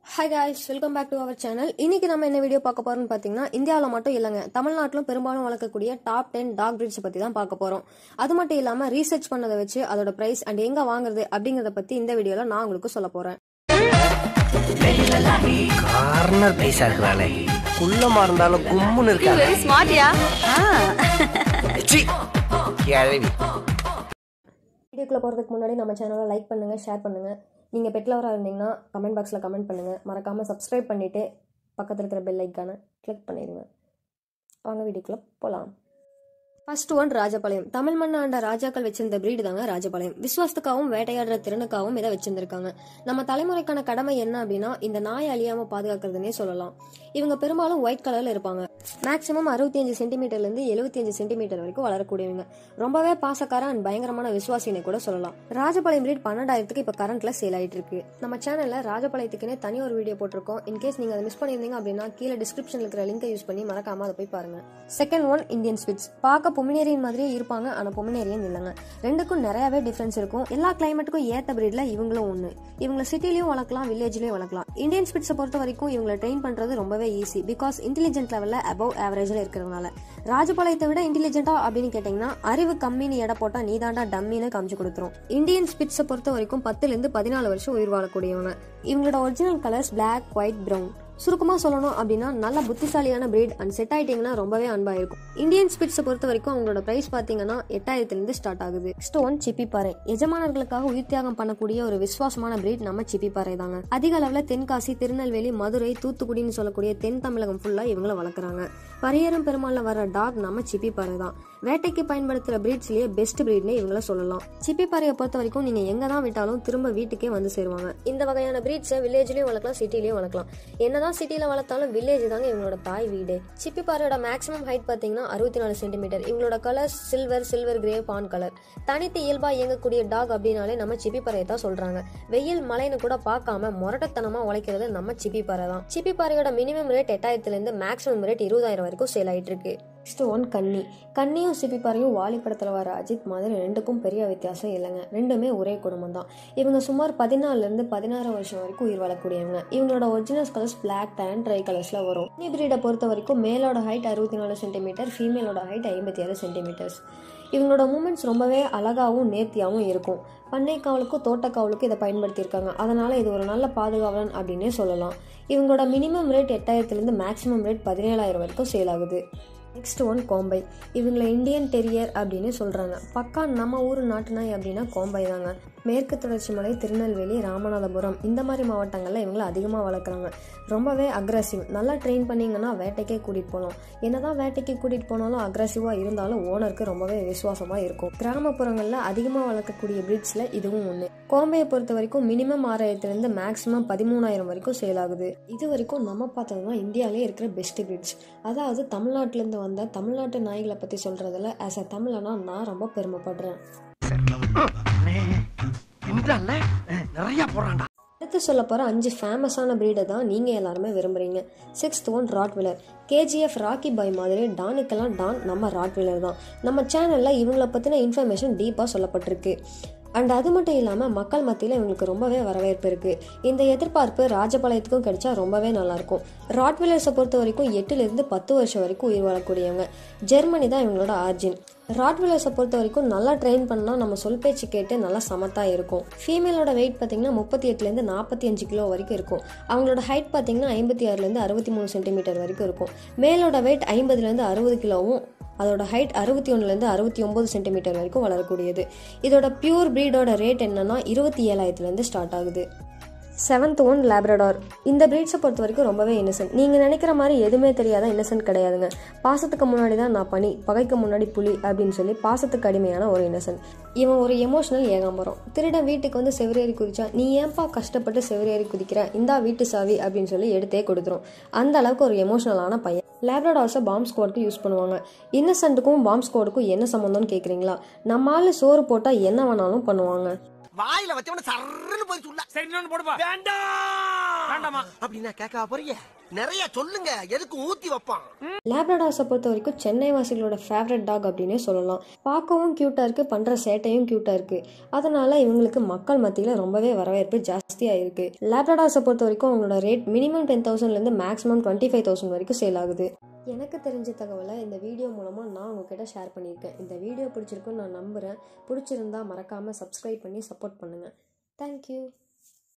Hi guys, welcome back to our channel. இன்னைக்கு நம்ம என்ன வீடியோ பார்க்க போறோம்னு பாத்தீங்கன்னா இந்தியால மட்டும் இல்லங்க தமிழ்நாட்டிலும் பெரும்பாலும் வளர்க்கக்கூடிய டாப் 10 டாக் breeds பத்தி தான் பார்க்க போறோம். அது மட்டும் இல்லாம ரீசர்ச் பண்ணதை வச்சு அதோட பிரைஸ் அண்ட் எங்க வாங்குறது அப்படிங்கறத பத்தி இந்த வீடியோல நான் உங்களுக்கு சொல்ல போறேன். கார்னர் பைசா இருக்கறானே குள்ளமா இருந்தாலும் கும்முன்னு இருக்கானே. வெரி ஸ்மார்ட்யா. சி கேளவி. வீடியோக்குள்ள போறதுக்கு முன்னாடி நம்ம சேனலை லைக் பண்ணுங்க, ஷேர் பண்ணுங்க. நீங்க பெட் லவரா இருந்தீங்கன்னா கமெண்ட் பாக்ஸ்ல கமெண்ட் பண்ணுங்க. மறக்காம சப்ஸ்கிரைப் பண்ணிட்டு பக்கத்துல இருக்கிற பெல் ஐகானை கிளிக் பண்ணிடுங்க. வாங்க வீடியோக்குள்ள போலாம். First one Rajapalayam. தமிழ் மண்ண ஆண்ட ராஜாக்கள் வச்சிருந்த பிரீடு தாங்க ராஜபாளையம். விசுவாசத்துக்காகவும் வேட்டையாடுற திறனுக்காகவும் இதை வச்சிருந்திருக்காங்க. நம்ம தலைமுறைக்கான கடமை என்ன அப்படின்னா இந்த நாயை அழியாம பாதுகாக்கிறதுனே சொல்லலாம். இவங்க பெரும்பாலும் ஒயிட் கலர்ல இருப்பாங்க. மேக்சிமம் 65 சென்டிமீட்டர்ல இருந்து 75 சென்டிமீட்டர் வரைக்கும் வளரக்கூடியவங்க. ரொம்பவே பாசக்கார அண்ட் பயங்கரமான விசுவாசினை கூட சொல்லலாம். ராஜபாளையம் பிரீட் 12,000க்கு இப்ப கரண்ட்ல சேல் ஆயிட்டு இருக்கு. நம்ம சேனல்ல ராஜபாளையத்துக்குனே தனி ஒரு வீடியோ போட்டிருக்கோம். இன்கேஸ் நீங்க அதை மிஸ் பண்ணிருந்தீங்க அப்படின்னா கீழே டிஸ்கிரிப்ஷன்ல இருக்கிற லிங்கை யூஸ் பண்ணி மறக்காம அதை போய் பாருங்க. Second one Indian spitz. பார்க்க பொமினேரியன் மாதிரியே இருப்பாங்க, ஆனா பொமினேரியன் இல்லங்க. ரெண்டுக்கும் நிறையவே டிஃபரன்ஸ் இருக்கும். எல்லா கிளைமேட்டுக்கும் ஏத்த பிரீட்ல இவங்களும் ஒண்ணு. இவங்க சிட்டிலயும் வளர்க்கலாம், வில்லேஜ்லயும் வளர்க்கலாம். இந்தியன் ஸ்பிட்ஸை பொறுத்த வரைக்கும் இவங்களை ட்ரெயின் பண்றது ரொம்பவே ஈஸி. பிகாஸ் இன்டெலிஜென்ட் லெவல்ல அபவ் ஆவரேஜ்ல இருக்கிறதுனால. ராஜபாளையத்தை விட இன்டெலிஜென்ட்டா அப்படின்னு கேட்டீங்கன்னா அறிவு கம்மின்னு எடை போட்டா நீதாண்டா டம்மின்னு காமிச்சு கொடுத்துரும். இந்தியன் ஸ்பிட்ஸை பொறுத்த வரைக்கும் 10 இருந்து 14 வருஷம் உயிர் வாழக்கூடியவங்க. இவங்களோட original colours black, white, brown. சுருக்கமா சொல்லணும் அப்படின்னா நல்ல புத்திசாலியான பிரீட் அண்ட் செட் ஆயிட்டீங்கன்னா ரொம்பவே அன்பா இருக்கும். இந்தியன் ஸ்பிட்ஸை பொறுத்த வரைக்கும் அவங்களோட பிரைஸ் பாத்தீங்கன்னா 8,000 இருந்து ஸ்டார்ட் ஆகுது. Next one Chippiparai. எஜமானர்களுக்காக உயிர் தியாகம் பண்ணக்கூடிய ஒரு விசுவாசமான பிரீட் நம்ம சிப்பிப்பாறை தாங்க. அதிக அளவுல தென்காசி, திருநெல்வேலி, மதுரை, தூத்துக்குடின்னு சொல்லக்கூடிய தென் தமிழகம் ஃபுல்லா இவங்களை வளர்க்குறாங்க. பரியரும் பெருமாள்ல வர டாக் நம்ம சிப்பிப்பாறை தான். வேட்டைக்கு பயன்படுத்துற பிரீட்ஸ்லயே பெஸ்ட் பிரீட்னே இவங்களை சொல்லலாம். சிப்பிப்பாறையை பொறுத்த வரைக்கும் நீங்க எங்க தான் விட்டாலும் திரும்ப வீட்டுக்கே வந்து சேருவாங்க. இந்த வகையான பிரீட்ஸை வில்லேஜ்லயும் வளர்க்கலாம், சிட்டிலயும் வளர்க்கலாம். என்னதான் சிட்டில வளர்த்தாலும் வில்லேஜ் தாங்க இவங்களோட தாய் வீடு. சிப்பிப்பாறையோட மேக்ஸிமம் ஹைட் பாத்தீங்கன்னா 64 சென்டிமீட்டர். இவங்களோட colour silver grey, fawn colour. தனித்து இயல்பா இயங்கக்கூடிய டாக் அப்படின்னாலே நம்ம சிப்பிப்பாறையை தான் சொல்றாங்க. வெயில் மழைன்னு கூட பார்க்காம மொரட்டத்தனமா உழைக்கிறது நம்ம சிப்பிப்பாறை தான். சிப்பிப்பாறையோட மினிமம் ரேட் 8,000 இருந்து மேக்ஸிமம் ரேட் 20,000 வரைக்கும் சேல் ஆயிட்டு இருக்கு. நெக்ஸ்ட் ஒன் கன்னி. கன்னியும் சிப்பிப்பாறையும் வாலி படத்துல வர அஜித் மாதிரி ரெண்டுக்கும் பெரிய வித்தியாசம் இல்லைங்க. ரெண்டுமே ஒரே குடும்பம் தான். இவங்க சுமார் 14 இருந்து 16 வருஷம் வரைக்கும் உயிர் வாழக்கூடியவங்க. இவங்களோட original colours black, tan, tri கலர்ஸ்ல வரும். கன்னி பிரீடை பொறுத்த வரைக்கும் மேலோட ஹைட் 64 சென்டிமீட்டர், ஃபீமேலோட ஹைட் 57 சென்டிமீட்டர்ஸ். இவங்களோட மூமெண்ட்ஸ் ரொம்பவே அழகாவும் நேர்த்தியாகவும் இருக்கும். பண்ணை காவலுக்கும் தோட்டக்காவலுக்கும் இதை பயன்படுத்தியிருக்காங்க. அதனால இது ஒரு நல்ல பாதுகாவலன் அப்படின்னே சொல்லலாம். இவங்களோட மினிமம் ரேட் 8,000 இருந்து மேக்ஸிமம் ரேட் 17,000 வரைக்கும் சேல் ஆகுது. Next one Kombai. இவங்களை இந்தியன் டெரியர் அப்படின்னு சொல்றாங்க. பக்கா நம்ம ஊர் நாட்டு நாய் அப்படின்னா கோம்பை தாங்க. மேற்கு தொடர்ச்சி மலை, திருநெல்வேலி, ராமநாதபுரம் இந்த மாதிரி மாவட்டங்கள்ல இவங்களை அதிகமா வளர்க்குறாங்க. ரொம்பவே அக்ரெசிவ். நல்லா ட்ரெயின் பண்ணீங்கன்னா வேட்டைக்கே கூட்டிட்டு போகலாம். என்னதான் வேட்டைக்கு கூட்டிட்டு போனாலும் அக்ரெசிவா இருந்தாலும் ஓனருக்கு ரொம்பவே விசுவாசமா இருக்கும். கிராமப்புறங்கள்ல அதிகமா வளர்க்கக்கூடிய பிரீட்ஸ்ல இதுவும் ஒண்ணு. கோம்பையை பொறுத்த வரைக்கும் மினிமம் 6,000 இருந்து மேக்ஸிமம் 13,000 வரைக்கும் சேல் ஆகுது. இது வரைக்கும் நம்ம பார்த்ததுதான் இந்தியாவிலே இருக்கிற பெஸ்ட் பிரீட்ஸ். அதாவது தமிழ்நாட்டுல இருந்து வந்த தமிழ்நாட்டு நாய்களை பத்தி சொல்றதுல ஆஸ் அ தமிழனா நான் ரொம்ப பெருமைப்படுறேன். அடுத்து சொல்ல போற 5 ஃபேமஸான பிரீடை தான் நீங்க எல்லாருமே விரும்புறீங்க. 6th one Rottweiler. KGF Rocky Bhai மாதிரி டானுக்கெல்லாம் டான் நம்ம ராட்வில்லர் தான். நம்ம சேனல்ல இவங்களை பத்தின இன்ஃபர்மேஷன் டீப்பா சொல்லப்பட்டிருக்கு. அண்ட் அது மட்டும் இல்லாமல் மக்கள் மத்தியில் இவங்களுக்கு ரொம்பவே வரவேற்பு இருக்குது. இந்த எதிர்பார்ப்பு ராஜபாளையத்துக்கும் கிடைச்சா ரொம்பவே நல்லாயிருக்கும். ராட்வில்லர்ஸை பொறுத்த வரைக்கும் 8 10 வருஷம் வரைக்கும் உயிர் வாழக்கூடியவங்க. ஜெர்மனி தான் இவங்களோட ஆர்ஜின். ராட்வில்லர்ஸை பொறுத்த வரைக்கும் நல்லா ட்ரெயின் பண்ணால் நம்ம சொல் பேச்சு கேட்டு நல்லா சமத்தா இருக்கும். ஃபீமேலோட வெயிட் பார்த்தீங்கன்னா 38 45 கிலோ வரைக்கும் இருக்கும். அவங்களோட ஹைட் பார்த்தீங்கன்னா 56 63 சென்டிமீட்டர் வரைக்கும் இருக்கும். மேலோட வெயிட் 50 60 கிலோவும் அதோட ஹைட் 61 69 சென்டிமீட்டர் வரைக்கும் வளரக்கூடியது. இதோட பியூர் பிரீடோட ரேட் என்னன்னா 27,000 ஸ்டார்ட் ஆகுது. 7th one Labrador. இந்த பிரீட்ஸை பொறுத்த வரைக்கும் ரொம்பவே இன்னசென்ட். நீங்க நினைக்கிற மாதிரி எதுவுமே தெரியாத இன்னசென்ட் கிடையாதுங்க. பாசத்துக்கு முன்னாடி தான் நான் பனி, பகைக்கு முன்னாடி புலி அப்படின்னு சொல்லி பாசத்துக்கு அடிமையான ஒரு இன்னசென்ட். இவன் ஒரு எமோஷனல் ஏகாம்பரம். திருடன் வீட்டுக்கு வந்து செவரேறி குதிச்சா நீ ஏன்பா கஷ்டப்பட்டு செவரேறி குதிக்கிற, இந்தா வீட்டு சாவி அப்படின்னு சொல்லி எடுத்தே கொடுத்துரும். அந்த அளவுக்கு ஒரு எமோஷனலான பையன். லேப்ரடார்ஸை பாம்ப் ஸ்குவாட்க்கு யூஸ் பண்ணுவாங்க. இன்னசென்ட்டுக்கும் பாம்ப் ஸ்குவாடுக்கும் என்ன சம்பந்தம்னு கேக்குறீங்களா? நம்மால சோறு போட்டா என்ன வேணாலும் பண்ணுவாங்க. வாயில வச்சவன சர்றன்னு போய் சொல்ல. சரி இன்னொன்னு போடுப்பா. வேண்டாம். வேண்டாமா அப்படின்னா கேட்க போறீங்க நிறைய சொல்லுங்க எதுக்கு ஊத்தி வைப்பான். லேப்ரடார்ஸை பொறுத்த வரைக்கும் சென்னை வாசிகளோட ஃபேவரட் டாக் அப்படின்னே சொல்லலாம். பார்க்கவும் க்யூட்டாக இருக்குது, பண்ணுற சேட்டையும் க்யூட்டாக இருக்குது. அதனால் இவங்களுக்கு மக்கள் மத்தியில் ரொம்பவே வரவேற்பு ஜாஸ்தியாக இருக்குது. லேப்ரடார்ஸை பொறுத்த வரைக்கும் அவங்களோட ரேட் மினிமம் 10,000லேருந்து மேக்ஸிமம் 25,000 வரைக்கும் சேல் ஆகுது. எனக்கு தெரிஞ்ச தகவலை இந்த வீடியோ மூலமாக நான் உங்ககிட்ட ஷேர் பண்ணியிருக்கேன். இந்த வீடியோ பிடிச்சிருக்குன்னு நான் நம்புகிறேன். பிடிச்சிருந்தா மறக்காமல் சப்ஸ்கிரைப் பண்ணி சப்போர்ட் பண்ணுங்கள். தேங்க்யூ.